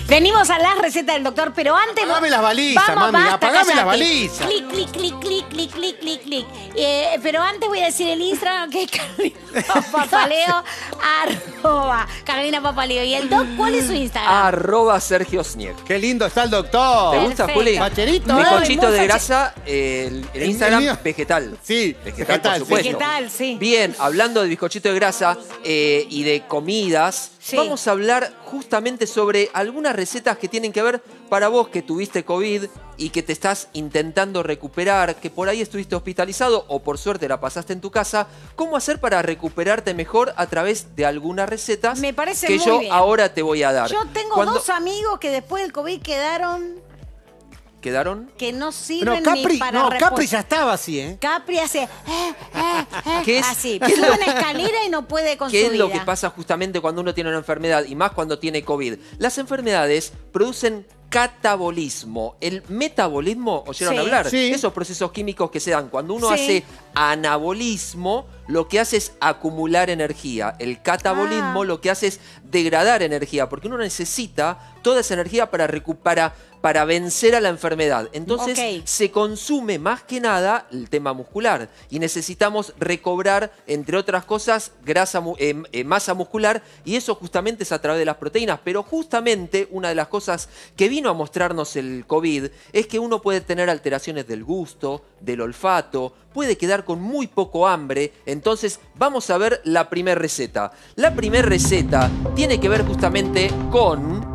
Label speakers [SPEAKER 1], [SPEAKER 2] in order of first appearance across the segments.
[SPEAKER 1] Venimos a la receta del doctor, pero antes...
[SPEAKER 2] Apagame las balizas,
[SPEAKER 1] Vamos,
[SPEAKER 2] mami,
[SPEAKER 1] basta,
[SPEAKER 2] apagame las
[SPEAKER 1] cállate.
[SPEAKER 2] balizas.
[SPEAKER 1] Clic, clic, clic, clic, clic, clic, clic, clic. Pero antes voy a decir el Instagram, que es Carolina Papaleo, @Carolina Papaleo. ¿Y el doc cuál es su Instagram?
[SPEAKER 3] @Sergio Snieg.
[SPEAKER 2] Qué lindo está el doctor.
[SPEAKER 3] ¿Te gusta,
[SPEAKER 1] Perfecto.
[SPEAKER 3] Juli?
[SPEAKER 2] Facherito,
[SPEAKER 1] No,
[SPEAKER 3] Bizcochito
[SPEAKER 1] muy
[SPEAKER 3] de
[SPEAKER 1] fache-
[SPEAKER 3] grasa, el Instagram
[SPEAKER 2] mío.
[SPEAKER 3] vegetal.
[SPEAKER 2] Sí,
[SPEAKER 3] Vegetal, por
[SPEAKER 2] sí.
[SPEAKER 3] supuesto.
[SPEAKER 1] Vegetal, sí.
[SPEAKER 3] Bien, hablando de bizcochito de grasa y de comidas,
[SPEAKER 1] Sí.
[SPEAKER 3] vamos a hablar justamente sobre algunas recetas que tienen que ver para vos que tuviste COVID y que te estás intentando recuperar, que por ahí estuviste hospitalizado o por suerte la pasaste en tu casa. ¿Cómo hacer para recuperarte mejor a través de algunas recetas
[SPEAKER 1] Me parece
[SPEAKER 3] que
[SPEAKER 1] muy
[SPEAKER 3] yo
[SPEAKER 1] bien.
[SPEAKER 3] ahora te voy a dar?
[SPEAKER 1] Yo tengo
[SPEAKER 3] Cuando-
[SPEAKER 1] dos amigos que después del COVID
[SPEAKER 3] ¿Quedaron?
[SPEAKER 1] que no
[SPEAKER 2] No,
[SPEAKER 1] sirven
[SPEAKER 2] Capri,
[SPEAKER 1] ni para
[SPEAKER 2] no,
[SPEAKER 1] repuesto.
[SPEAKER 2] Capri ya estaba así, ¿eh?
[SPEAKER 1] Capri hace
[SPEAKER 3] ¿Qué es-
[SPEAKER 1] así,
[SPEAKER 3] qué es
[SPEAKER 1] sube
[SPEAKER 3] lo-
[SPEAKER 1] una escalera y no puede con
[SPEAKER 3] ¿Qué
[SPEAKER 1] su
[SPEAKER 3] es lo
[SPEAKER 1] vida.
[SPEAKER 3] que pasa justamente cuando uno tiene una enfermedad y más cuando tiene COVID? Las enfermedades producen catabolismo. El metabolismo, ¿oyeron
[SPEAKER 1] Sí.
[SPEAKER 3] hablar?
[SPEAKER 2] Sí.
[SPEAKER 3] Esos procesos químicos que se dan cuando uno
[SPEAKER 1] Sí.
[SPEAKER 3] hace anabolismo, lo que hace es acumular energía. El catabolismo lo que hace es degradar energía, porque uno necesita toda esa energía para vencer a la enfermedad. Entonces
[SPEAKER 1] Ok.
[SPEAKER 3] se consume más que nada el tema muscular y necesitamos recobrar, entre otras cosas, masa muscular, y eso justamente es a través de las proteínas. Pero justamente una de las cosas que vino a mostrarnos el COVID es que uno puede tener alteraciones del gusto, del olfato, puede quedar con muy poco hambre. Entonces vamos a ver la primera receta. La primera receta tiene que ver justamente con...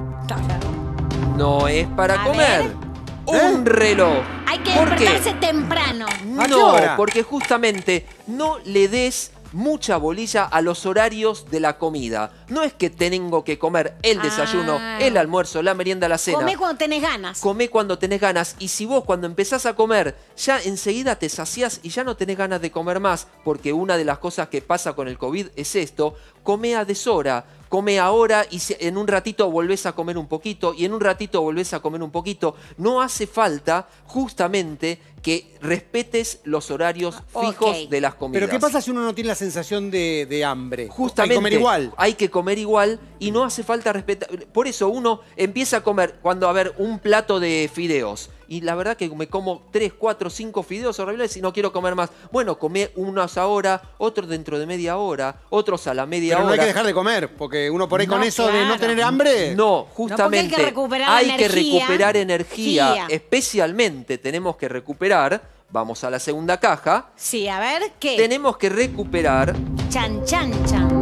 [SPEAKER 3] No es para
[SPEAKER 1] A
[SPEAKER 3] comer.
[SPEAKER 1] ver.
[SPEAKER 3] Un reloj.
[SPEAKER 1] Hay que
[SPEAKER 3] ¿Por qué?
[SPEAKER 1] despertarse temprano.
[SPEAKER 2] ¿A qué
[SPEAKER 3] No,
[SPEAKER 2] hora?
[SPEAKER 3] porque justamente no le des mucha bolilla a los horarios de la comida. No es que tengo que comer el desayuno,
[SPEAKER 1] Ah.
[SPEAKER 3] el almuerzo, la merienda, la cena.
[SPEAKER 1] Comé cuando tenés ganas.
[SPEAKER 3] Comé cuando tenés ganas, y si vos cuando empezás a comer ya enseguida te saciás y ya no tenés ganas de comer más, porque una de las cosas que pasa con el COVID es esto: comé a deshora, come ahora y en un ratito volvés a comer un poquito y en un ratito volvés a comer un poquito. No hace falta justamente que respetes los horarios fijos
[SPEAKER 1] Ok.
[SPEAKER 3] de las comidas.
[SPEAKER 2] Pero ¿qué pasa si uno no tiene la sensación de hambre?
[SPEAKER 3] Justamente,
[SPEAKER 2] Hay que comer igual.
[SPEAKER 3] hay que comer igual y no hace falta respetar. Por eso uno empieza a comer cuando, a ver, un plato de fideos. Y la verdad que me como 3, 4, 5 fideos horribles y no quiero comer más. Bueno, comé unos ahora, otros dentro de media hora, otros a la media
[SPEAKER 2] Pero no hay
[SPEAKER 3] hora.
[SPEAKER 2] que dejar de comer, porque uno por ahí con
[SPEAKER 1] No,
[SPEAKER 2] eso de no
[SPEAKER 1] claro.
[SPEAKER 2] tener hambre...
[SPEAKER 3] No, justamente
[SPEAKER 1] porque hay que recuperar la
[SPEAKER 3] hay que
[SPEAKER 1] energía.
[SPEAKER 3] recuperar energía.
[SPEAKER 1] Energía.
[SPEAKER 3] Especialmente tenemos que recuperar, vamos a la segunda caja,
[SPEAKER 1] Sí, a ver, ¿qué?
[SPEAKER 3] tenemos que recuperar
[SPEAKER 1] Chan, chan, chan.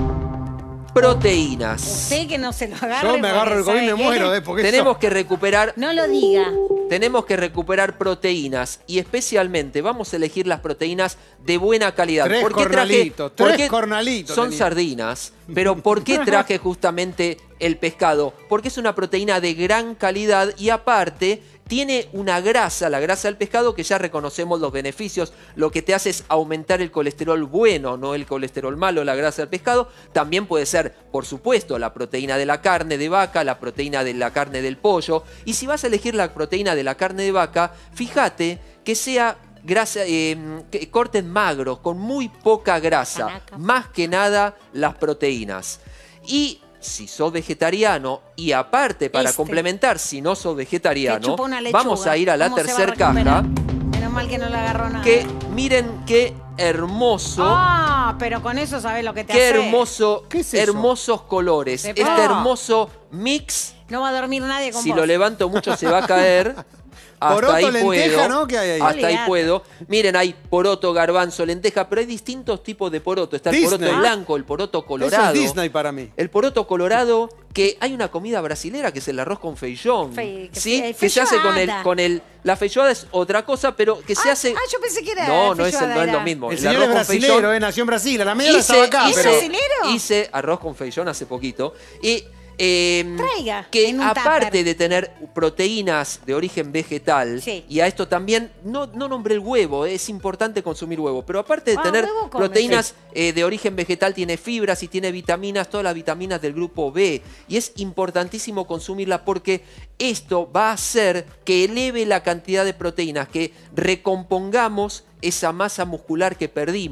[SPEAKER 3] proteínas.
[SPEAKER 1] Usted que no se lo agarre.
[SPEAKER 2] Yo me agarro el
[SPEAKER 1] porque
[SPEAKER 2] COVID y me
[SPEAKER 1] ¿sabe qué?
[SPEAKER 2] muero, porque
[SPEAKER 3] Tenemos que recuperar
[SPEAKER 1] No lo diga.
[SPEAKER 3] Tenemos que recuperar proteínas y especialmente vamos a elegir las proteínas de buena calidad.
[SPEAKER 2] Tres
[SPEAKER 3] ¿Por qué
[SPEAKER 2] cornalitos,
[SPEAKER 3] por
[SPEAKER 2] tres
[SPEAKER 3] qué
[SPEAKER 2] cornalitos
[SPEAKER 3] Son
[SPEAKER 2] tenía.
[SPEAKER 3] sardinas, pero ¿por qué traje justamente el pescado? Porque es una proteína de gran calidad y aparte tiene una grasa, la grasa del pescado, que ya reconocemos los beneficios. Lo que te hace es aumentar el colesterol bueno, no el colesterol malo, la grasa del pescado. También puede ser, por supuesto, la proteína de la carne de vaca, la proteína de la carne del pollo. Y si vas a elegir la proteína de la carne de vaca, fíjate que sea grasa, que corten magros, con muy poca grasa.
[SPEAKER 1] Canaca.
[SPEAKER 3] Más que nada las proteínas. Y si sos vegetariano y aparte para complementar, si no sos
[SPEAKER 1] Que
[SPEAKER 3] vegetariano,
[SPEAKER 1] chupa una lechuga.
[SPEAKER 3] vamos a ir a la
[SPEAKER 1] ¿Cómo se va a
[SPEAKER 3] tercera caja.
[SPEAKER 1] recuperar? Menos mal que no le agarró nada.
[SPEAKER 3] Que miren qué hermoso,
[SPEAKER 1] Ah, pero con eso sabes lo que te
[SPEAKER 3] qué
[SPEAKER 1] hace.
[SPEAKER 3] hermoso,
[SPEAKER 2] ¿Qué es eso?
[SPEAKER 3] hermosos colores.
[SPEAKER 1] Se
[SPEAKER 3] Este
[SPEAKER 1] pone.
[SPEAKER 3] hermoso mix,
[SPEAKER 1] No va a dormir nadie con
[SPEAKER 3] si
[SPEAKER 1] vos.
[SPEAKER 3] lo levanto mucho se va a caer. Hasta
[SPEAKER 2] Poroto,
[SPEAKER 3] ahí
[SPEAKER 2] lenteja,
[SPEAKER 3] puedo.
[SPEAKER 2] ¿no? ¿Qué hay ahí?
[SPEAKER 3] Hasta ahí
[SPEAKER 1] Olvidate.
[SPEAKER 3] puedo. Miren, hay poroto, garbanzo, lenteja, pero hay distintos tipos de poroto. Está el
[SPEAKER 2] Disney.
[SPEAKER 3] poroto blanco, el poroto
[SPEAKER 2] Eso
[SPEAKER 3] colorado.
[SPEAKER 2] es Disney para mí.
[SPEAKER 3] El poroto colorado, que hay una comida brasilera que es el arroz con feijón. ¿Sí? Que se hace
[SPEAKER 1] feijoada.
[SPEAKER 3] la feijoada es otra cosa, pero que se hace...
[SPEAKER 1] yo pensé que era
[SPEAKER 3] No, no es,
[SPEAKER 1] feijoada,
[SPEAKER 3] no es
[SPEAKER 1] era.
[SPEAKER 3] lo mismo.
[SPEAKER 2] El
[SPEAKER 3] El
[SPEAKER 2] señor
[SPEAKER 3] arroz
[SPEAKER 2] es
[SPEAKER 3] con
[SPEAKER 2] brasilero,
[SPEAKER 3] feijón.
[SPEAKER 2] nació en Brasil. A la media estaba acá,
[SPEAKER 1] ¿Es
[SPEAKER 2] pero...
[SPEAKER 1] brasilero?
[SPEAKER 3] Hice arroz con feijón hace poquito. Y
[SPEAKER 1] Traiga,
[SPEAKER 3] que
[SPEAKER 1] en un
[SPEAKER 3] aparte
[SPEAKER 1] tupper.
[SPEAKER 3] de tener proteínas de origen vegetal,
[SPEAKER 1] Sí.
[SPEAKER 3] y a esto también, no nombré el huevo, es importante consumir huevo, pero aparte de tener
[SPEAKER 1] huevo come,
[SPEAKER 3] proteínas de origen vegetal, tiene fibras y tiene vitaminas, todas las vitaminas del grupo B, y es importantísimo consumirla porque esto va a hacer que eleve la cantidad de proteínas, que recompongamos esa masa muscular que perdimos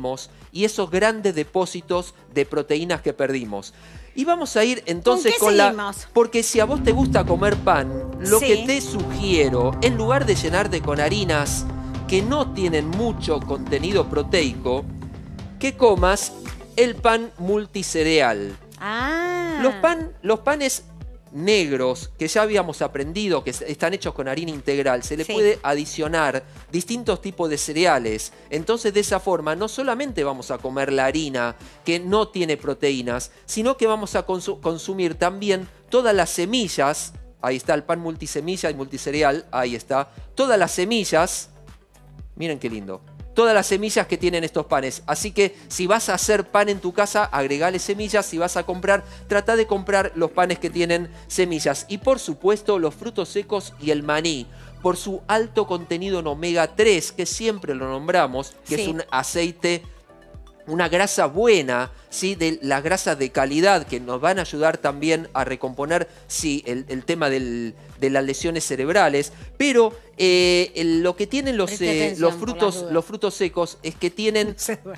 [SPEAKER 3] y esos grandes depósitos de proteínas que perdimos. Y vamos a ir entonces
[SPEAKER 1] ¿Con qué seguimos?
[SPEAKER 3] Porque si a vos te gusta comer pan, lo
[SPEAKER 1] Sí.
[SPEAKER 3] que te sugiero, en lugar de llenarte con harinas que no tienen mucho contenido proteico, que comas el pan multicereal.
[SPEAKER 1] Ah.
[SPEAKER 3] Los panes negros, que ya habíamos aprendido que están hechos con harina integral, se le
[SPEAKER 1] Sí.
[SPEAKER 3] puede adicionar distintos tipos de cereales. Entonces, de esa forma, no solamente vamos a comer la harina, que no tiene proteínas, sino que vamos a consumir también todas las semillas. Ahí está el pan multisemilla y multicereal, ahí está. Todas las semillas, miren qué lindo. Todas las semillas que tienen estos panes. Así que si vas a hacer pan en tu casa, agregale semillas. Si vas a comprar, trata de comprar los panes que tienen semillas. Y por supuesto, los frutos secos y el maní, por su alto contenido en omega 3, que siempre lo nombramos, que
[SPEAKER 1] Sí.
[SPEAKER 3] es un aceite, una grasa buena, ¿sí? De las grasas de calidad que nos van a ayudar también a recomponer, sí, el tema de las lesiones cerebrales. Pero lo que tienen
[SPEAKER 1] Preste atención, por las dudas.
[SPEAKER 3] los frutos secos es que tienen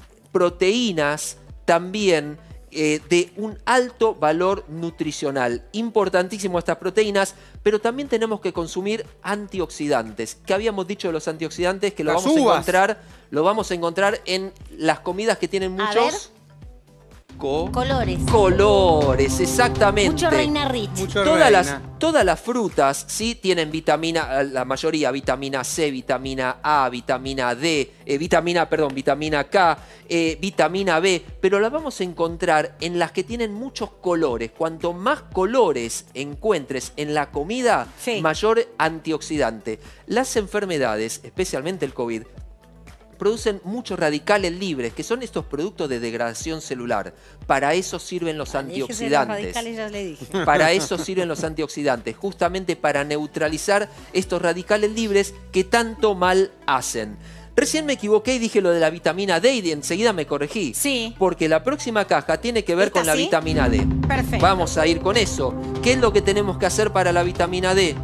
[SPEAKER 3] proteínas también de un alto valor nutricional. Importantísimo estas proteínas, pero también tenemos que consumir antioxidantes. ¿Qué habíamos dicho de los antioxidantes? Que lo
[SPEAKER 2] Las
[SPEAKER 3] vamos
[SPEAKER 2] uvas.
[SPEAKER 3] lo vamos a encontrar en las comidas que tienen
[SPEAKER 1] A
[SPEAKER 3] muchos
[SPEAKER 1] Colores.
[SPEAKER 3] colores, exactamente.
[SPEAKER 1] Mucho Reina Rich.
[SPEAKER 2] Mucho
[SPEAKER 3] Todas las frutas, sí, tienen vitamina, la mayoría, vitamina C, vitamina A, vitamina D, vitamina K, vitamina B, pero las vamos a encontrar en las que tienen muchos colores. Cuanto más colores encuentres en la comida,
[SPEAKER 1] Sí.
[SPEAKER 3] mayor antioxidante. Las enfermedades, especialmente el COVID, producen muchos radicales libres, que son estos productos de degradación celular. Para eso sirven los
[SPEAKER 1] Déjese de los
[SPEAKER 3] antioxidantes.
[SPEAKER 1] radicales, ya le dije.
[SPEAKER 3] Para eso sirven los antioxidantes, justamente para neutralizar estos radicales libres que tanto mal hacen. Recién me equivoqué y dije lo de la vitamina D y enseguida me corregí.
[SPEAKER 1] Sí.
[SPEAKER 3] Porque la próxima caja tiene que ver
[SPEAKER 1] ¿Esta
[SPEAKER 3] con la
[SPEAKER 1] sí?
[SPEAKER 3] vitamina D.
[SPEAKER 1] Perfecto.
[SPEAKER 3] Vamos a ir con eso. ¿Qué es lo que tenemos que hacer para la vitamina D?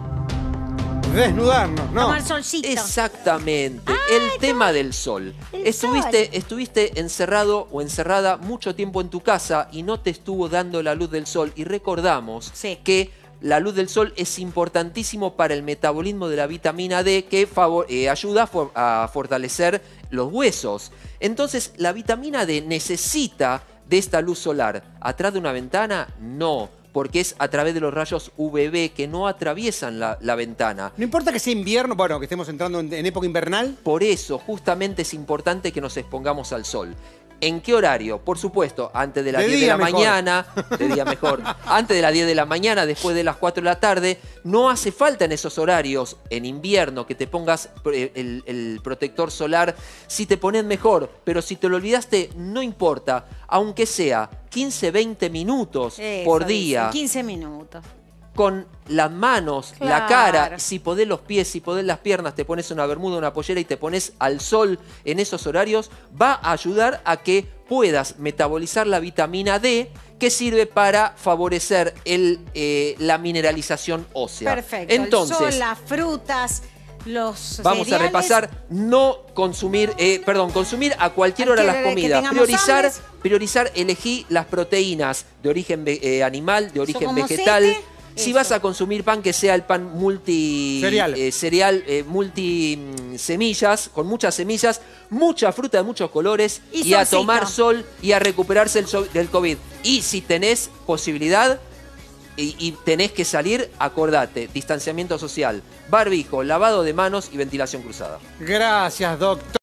[SPEAKER 2] Desnudarnos, ¿no?
[SPEAKER 1] Tomar solcito.
[SPEAKER 3] Exactamente, el tema del sol.
[SPEAKER 1] El
[SPEAKER 3] Estuviste encerrado o encerrada mucho tiempo en tu casa y no te estuvo dando la luz del sol. Y recordamos
[SPEAKER 1] Sí.
[SPEAKER 3] que la luz del sol es importantísimo para el metabolismo de la vitamina D, que ayuda a fortalecer los huesos. Entonces, la vitamina D necesita de esta luz solar. ¿Atrás de una ventana? No, porque es a través de los rayos UVB que no atraviesan la ventana.
[SPEAKER 2] No importa que sea invierno, bueno, que estemos entrando en época invernal.
[SPEAKER 3] Por eso, justamente es importante que nos expongamos al sol. ¿En qué horario? Por supuesto, antes de las
[SPEAKER 2] De
[SPEAKER 3] 10 de
[SPEAKER 2] día
[SPEAKER 3] la
[SPEAKER 2] mejor.
[SPEAKER 3] mañana, de día mejor, antes de las 10 de la mañana, después de las 4 de la tarde. No hace falta en esos horarios, en invierno, que te pongas el protector solar. Si te pones mejor, pero si te lo olvidaste, no importa. Aunque sea 15, 20 minutos por
[SPEAKER 1] Eso
[SPEAKER 3] día.
[SPEAKER 1] dicen, 15 minutos.
[SPEAKER 3] Con las manos, la
[SPEAKER 1] Claro.
[SPEAKER 3] cara, si podés los pies, si podés las piernas, te pones una bermuda, una pollera y te pones al sol en esos horarios, va a ayudar a que puedas metabolizar la vitamina D, que sirve para favorecer la mineralización ósea.
[SPEAKER 1] Perfecto.
[SPEAKER 3] Entonces,
[SPEAKER 1] El sol, las frutas, los
[SPEAKER 3] vamos
[SPEAKER 1] cereales.
[SPEAKER 3] a repasar, consumir a cualquier hora las
[SPEAKER 1] Que
[SPEAKER 3] comidas.
[SPEAKER 1] tengamos hambres.
[SPEAKER 3] Priorizar, elegí las proteínas de origen animal, de origen
[SPEAKER 1] como
[SPEAKER 3] vegetal.
[SPEAKER 1] sete,
[SPEAKER 3] Si
[SPEAKER 1] eso.
[SPEAKER 3] vas a consumir pan, que sea el pan
[SPEAKER 2] Cereal.
[SPEAKER 3] multi semillas, con muchas semillas, mucha fruta de muchos colores
[SPEAKER 1] Y
[SPEAKER 3] a
[SPEAKER 1] solcito.
[SPEAKER 3] tomar sol y a recuperarse del COVID. Y si tenés posibilidad y tenés que salir, acordate, distanciamiento social, barbijo, lavado de manos y ventilación cruzada.
[SPEAKER 2] Gracias, doctor.